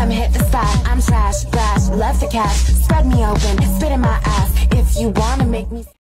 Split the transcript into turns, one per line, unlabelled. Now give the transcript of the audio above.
come hit the spot. I'm trash, flash, love to cash. Spread me open, spit in my ass. If you wanna make me